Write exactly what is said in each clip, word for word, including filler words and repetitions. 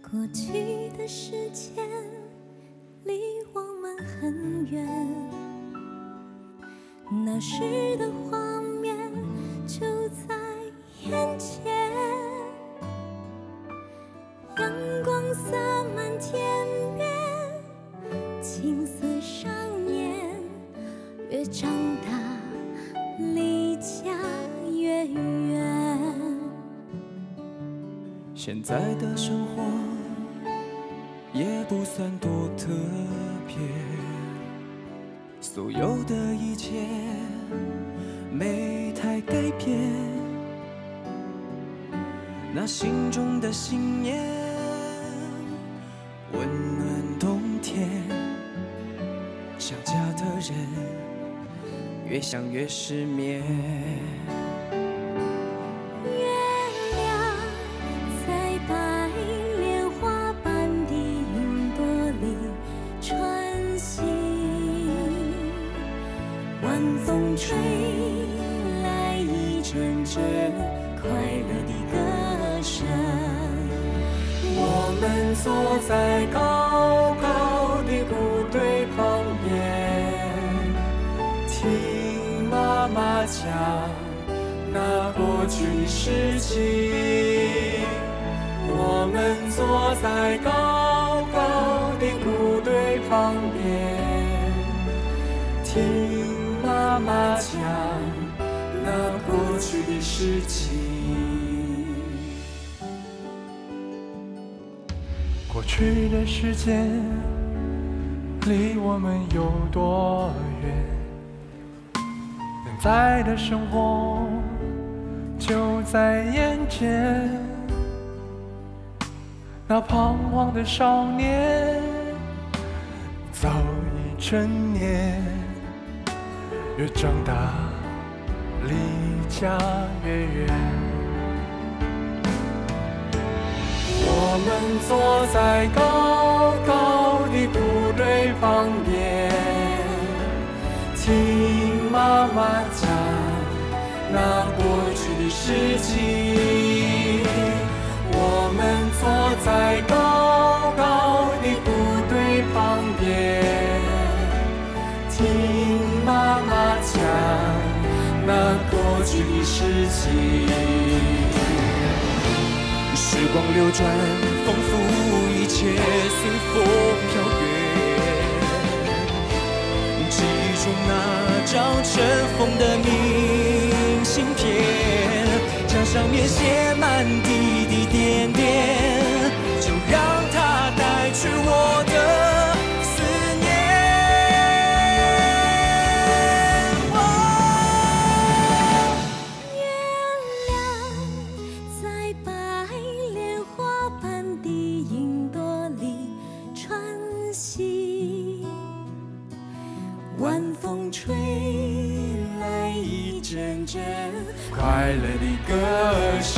过去的时间离我们很远，那时的画面就在眼前，阳光洒满天边，青涩少年，越长大离家越远。 现在的生活也不算多特别，所有的一切没太改变，那心中的信念温暖冬天，想家的人越想越失眠。 晚风吹来一阵阵快乐的歌声， 我们坐在高高的谷堆旁边，听妈妈讲那过去的事情。我们坐在高高的谷堆旁边，听妈妈讲那过去的事情。 过去的时间离我们有多远？现在的生活就在眼前。那彷徨的少年早已成年。越长大，离家越远。 我们坐在高高的谷堆旁边，听妈妈讲那过去的事情。我们坐在高高的谷堆旁边，听妈妈讲那过去的事情。时光流转，丰富一切随风飘远。记忆中那张尘封的明信片，墙上面写满滴滴点点，就让它带去我的思念。 晚风吹来一阵阵快乐的歌声，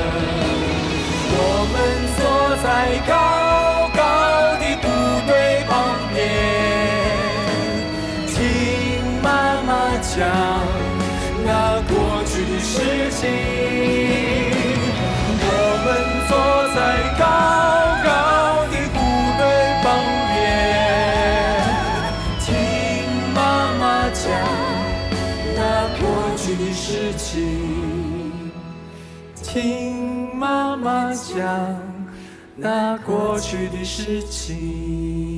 我们坐在高高的谷堆旁边，听妈妈讲那过去的事情。我们坐在高高的谷堆旁边，听妈妈讲那过去的事情，听妈妈讲那过去的事情。